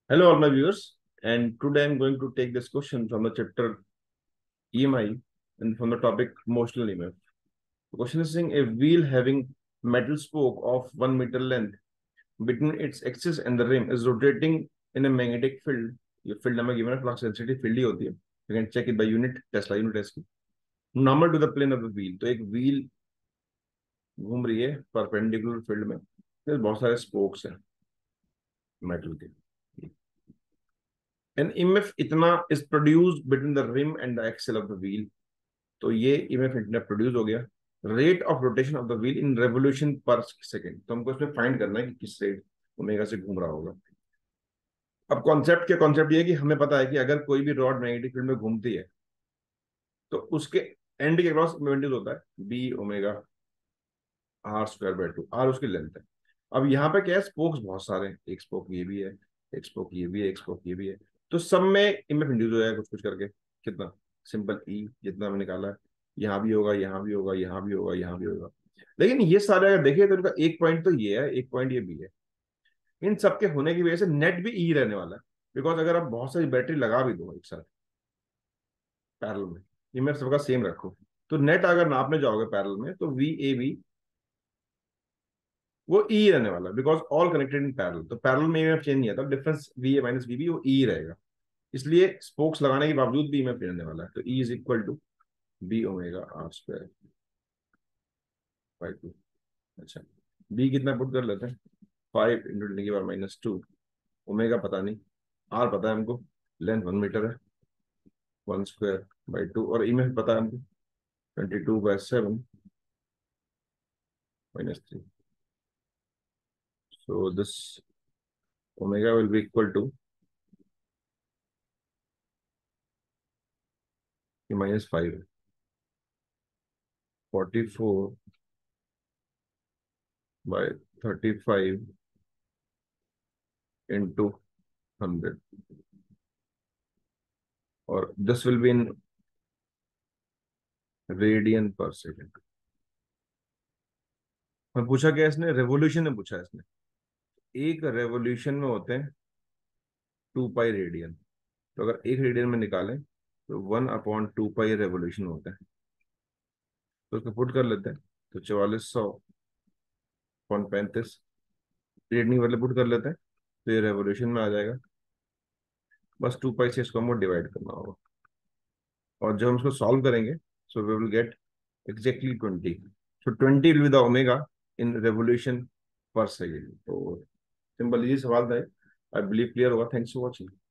Hello, all my viewers, and today I'm going to take this question from the chapter EMI and from the topic motional EMF. The question is saying a wheel having metal spoke of 1 meter length between its axis and the rim is rotating in a magnetic field. ये field हमें given है flux density field ही होती है. You can check it by unit Tesla unit test की. Normal to the plane of the wheel. तो एक wheel घूम रही है perpendicular field में. इसमें बहुत सारे spokes हैं metal के. An EMF इतना is produced between the rim and the axle of the wheel. तो ये EMF इतना प्रोड्यूस हो गया. Rate of rotation of the wheel in revolution per second. तो हमको इसमें फाइंड करना है कि किस रेट ओमेगा से घूम रहा होगा. अब कॉन्सेप्ट ये है कि हमें पता है कि अगर कोई भी रॉड मैग्नेटिक फील्ड में घूमती है तो उसके एंड के क्रॉस मोमेंटम होता है B omega R square by two. R उसकी लेंथ है. अब यहाँ पे क्या है, स्पोक्स बहुत सारे हैं. एक स्पोक ये भी है, एक स्पोक ये भी है, एक स्पोक ये भी है. तो सब में इनमें इंड्यूस हो जाएगा कुछ कुछ करके. कितना सिंपल ई जितना हमने निकाला है, यहाँ भी होगा, यहाँ भी होगा, यहाँ भी होगा, यहाँ भी होगा. लेकिन ये सारे अगर देखिए तो इनका एक पॉइंट तो ये है, एक पॉइंट ये भी है. इन सबके होने की वजह से नेट भी ई रहने वाला है. बिकॉज अगर आप बहुत सारी बैटरी लगा भी दो एक साथ पैरेलल में, ये मैं सबका सेम रखो, तो नेट अगर नापने जाओगे पैरेलल में तो वी ए बी वो ई रहने वाला है. Because all connected in parallel. तो पैरेलल में ईएमएफ चेंज नहीं आता. Difference V A minus V B वो ई रहेगा. इसलिए स्पोक्स लगाने के बावजूद भी ईएमएफ रहने वाला है. तो E is equal to B omega R square by two. अच्छा, बी कितना पुट कर लेते हैं, 5 × 10⁻². ओमेगा पता नहीं, आर पता है हमको, लेंथ 1 मीटर है, 1² बाई 2. और ईएमएफ पता है हमको 22/7 - 3. So this omega will be equal to -5. 44/35 into 100. और this will be in radian per second. और पूछा क्या इसने, रेवोल्यूशन में पूछा है इसने. एक रेवोल्यूशन में होते हैं 2π रेडियन. तो अगर एक रेडियन में निकालें तो 1/2π रेवोल्यूशन होता है. तो उसको पुट कर लेते हैं. तो 4400/35 रीडिंग वाले पुट कर लेते हैं. तो ये रेवोल्यूशन में आ जाएगा. बस 2π से इसको हमको डिवाइड करना होगा. और जब हम इसको सॉल्व करेंगे so we will get exactly 20. So 20 will be the omega in revolution per second. तो सिंपल ये सवाल था. आई बिलीव क्लियर होगा. Thanks for watching.